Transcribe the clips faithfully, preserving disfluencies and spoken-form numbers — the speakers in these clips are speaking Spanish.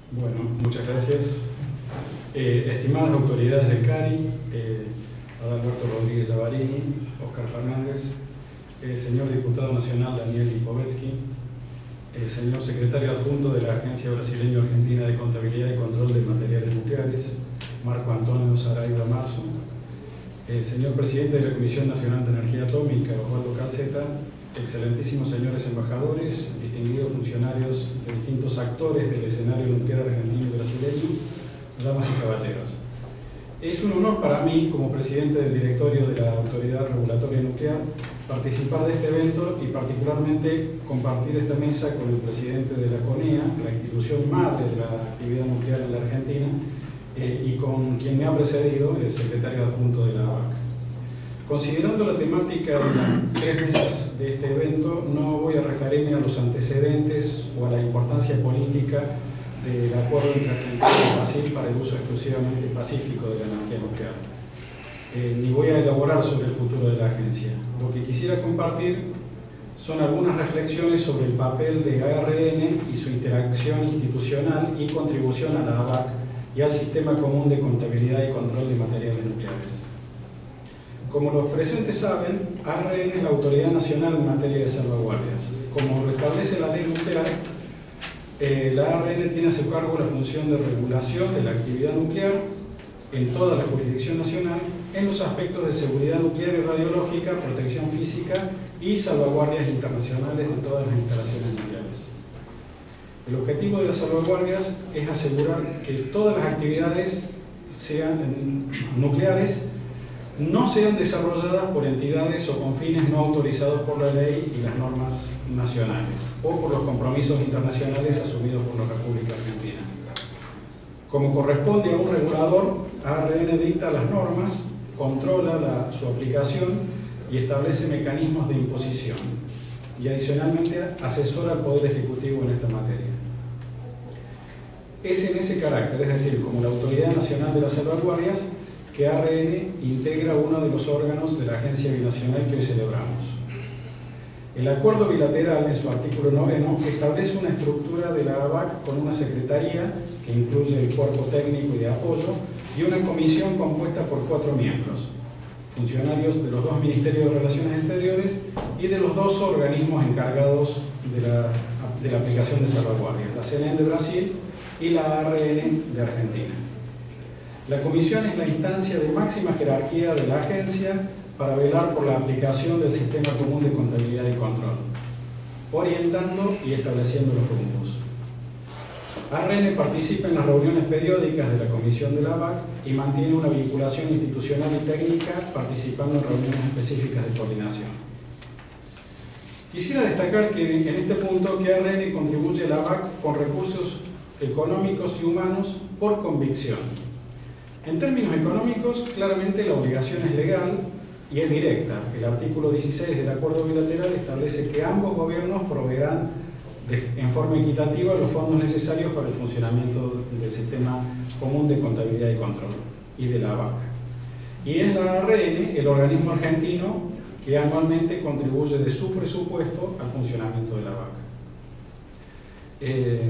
Bueno, muchas gracias. Eh, estimadas autoridades del CARI, eh, Adalberto Rodríguez Yavarini, Oscar Fernández, eh, señor diputado nacional Daniel Lipovetsky, el señor secretario adjunto de la Agencia Brasileño-Argentina de Contabilidad y Control de Materiales Nucleares, Marco Antonio Saraiva Marzo, el señor presidente de la Comisión Nacional de Energía Atómica, Osvaldo Calceta, excelentísimos señores embajadores, distinguidos funcionarios de distintos actores del escenario nuclear argentino y brasileño, damas y caballeros. Es un honor para mí, como presidente del directorio de la Autoridad Regulatoria Nuclear, participar de este evento y particularmente compartir esta mesa con el presidente de la CONEA, la institución madre de la actividad nuclear en la Argentina, eh, y con quien me ha precedido, el secretario adjunto de la A B A C. Considerando la temática de las tres mesas de este evento, no voy a referirme a los antecedentes o a la importancia política del acuerdo entre Argentina y Brasil para el uso exclusivamente pacífico de la energía nuclear. Eh, ni voy a elaborar sobre el futuro de la agencia. Lo que quisiera compartir son algunas reflexiones sobre el papel de A R N y su interacción institucional y contribución a la A B A C y al Sistema Común de Contabilidad y Control de Materiales Nucleares. Como los presentes saben, A R N es la autoridad nacional en materia de salvaguardias. Como lo establece la ley nuclear, eh, la A R N tiene a su cargo la función de regulación de la actividad nuclear en toda la jurisdicción nacional en los aspectos de seguridad nuclear y radiológica, protección física y salvaguardias internacionales de todas las instalaciones nucleares. El objetivo de las salvaguardias es asegurar que todas las actividades sean nucleares no sean desarrolladas por entidades o con fines no autorizados por la ley y las normas nacionales o por los compromisos internacionales asumidos por la República Argentina. Como corresponde a un regulador, A R N dicta las normas, controla la, su aplicación y establece mecanismos de imposición y adicionalmente asesora al Poder Ejecutivo en esta materia. Es en ese carácter, es decir, como la Autoridad Nacional de las Salvaguardias, que A R N integra uno de los órganos de la agencia binacional que hoy celebramos. El acuerdo bilateral, en su artículo noveno, establece una estructura de la A B A C con una secretaría que incluye el cuerpo técnico y de apoyo y una comisión compuesta por cuatro miembros, funcionarios de los dos Ministerios de Relaciones Exteriores y de los dos organismos encargados de, las, de la aplicación de salvaguardias, la C N E N de Brasil y la A R N de Argentina. La comisión es la instancia de máxima jerarquía de la agencia para velar por la aplicación del Sistema Común de Contabilidad y Control, orientando y estableciendo los rumbos. A R N participa en las reuniones periódicas de la comisión de la A B A C y mantiene una vinculación institucional y técnica participando en reuniones específicas de coordinación. Quisiera destacar que en este punto que A R N contribuye a la A B A C con recursos económicos y humanos por convicción. En términos económicos, claramente la obligación es legal y es directa. El artículo dieciséis del acuerdo bilateral establece que ambos gobiernos proveerán de, en forma equitativa los fondos necesarios para el funcionamiento del Sistema Común de Contabilidad y Control y de la A B A C. Y es la A R N, el organismo argentino, que anualmente contribuye de su presupuesto al funcionamiento de la A B A C. Eh,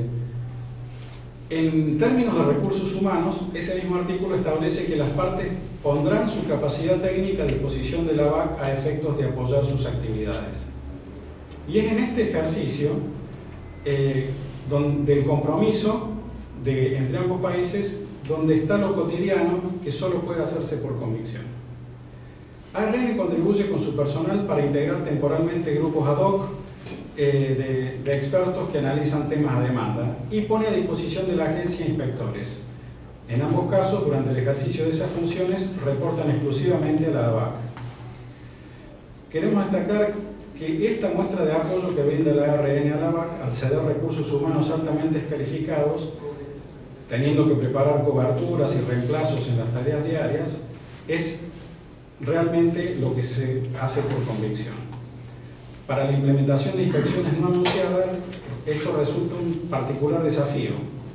En términos de recursos humanos, ese mismo artículo establece que las partes pondrán su capacidad técnica a disposición de la A B A C a efectos de apoyar sus actividades. Y es en este ejercicio eh, donde el compromiso de, entre ambos países donde está lo cotidiano que solo puede hacerse por convicción. A R N contribuye con su personal para integrar temporalmente grupos ad hoc Eh, de, de expertos que analizan temas a demanda y pone a disposición de la agencia inspectores. En ambos casos, durante el ejercicio de esas funciones, reportan exclusivamente a la A B A C. Queremos destacar que esta muestra de apoyo que brinda la A R N a la A B A C al ceder recursos humanos altamente calificados, teniendo que preparar coberturas y reemplazos en las tareas diarias, es realmente lo que se hace por convicción. Para la implementación de inspecciones no anunciadas, esto resulta un particular desafío.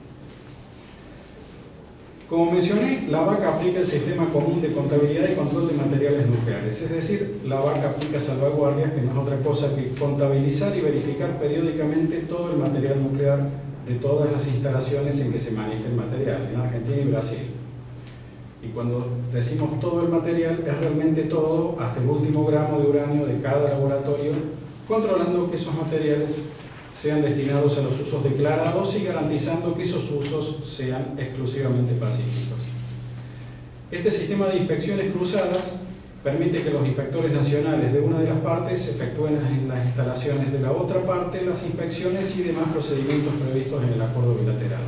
Como mencioné, la A B A C aplica el Sistema Común de Contabilidad y Control de Materiales Nucleares, es decir, la A B A C aplica salvaguardias, que no es otra cosa que contabilizar y verificar periódicamente todo el material nuclear de todas las instalaciones en que se maneja el material, en Argentina y Brasil. Y cuando decimos todo el material, es realmente todo, hasta el último gramo de uranio de cada laboratorio, controlando que esos materiales sean destinados a los usos declarados y garantizando que esos usos sean exclusivamente pacíficos. Este sistema de inspecciones cruzadas permite que los inspectores nacionales de una de las partes efectúen en las instalaciones de la otra parte las inspecciones y demás procedimientos previstos en el acuerdo bilateral.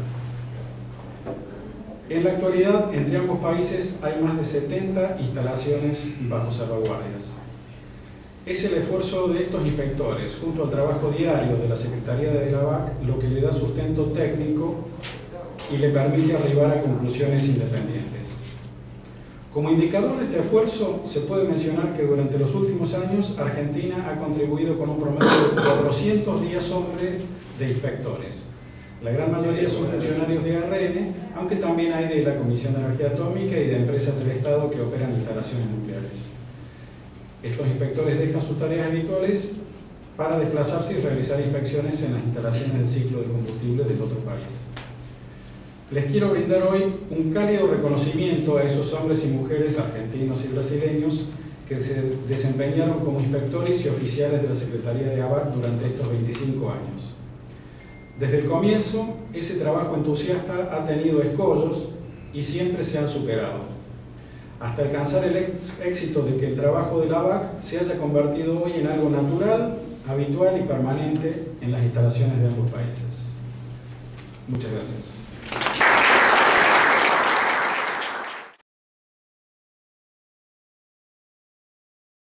En la actualidad, entre ambos países hay más de setenta instalaciones bajo salvaguardias. Es el esfuerzo de estos inspectores, junto al trabajo diario de la Secretaría de la A B A C, lo que le da sustento técnico y le permite arribar a conclusiones independientes. Como indicador de este esfuerzo, se puede mencionar que durante los últimos años Argentina ha contribuido con un promedio de cuatrocientos días hombre de inspectores. La gran mayoría son funcionarios de A R N, aunque también hay de la Comisión de Energía Atómica y de empresas del Estado que operan instalaciones nucleares. Estos inspectores dejan sus tareas habituales para desplazarse y realizar inspecciones en las instalaciones del ciclo de combustible del otro país. Les quiero brindar hoy un cálido reconocimiento a esos hombres y mujeres argentinos y brasileños que se desempeñaron como inspectores y oficiales de la Secretaría de A B A C durante estos veinticinco años. Desde el comienzo, ese trabajo entusiasta ha tenido escollos y siempre se han superado, hasta alcanzar el éxito de que el trabajo de la A B A C se haya convertido hoy en algo natural, habitual y permanente en las instalaciones de ambos países. Muchas gracias.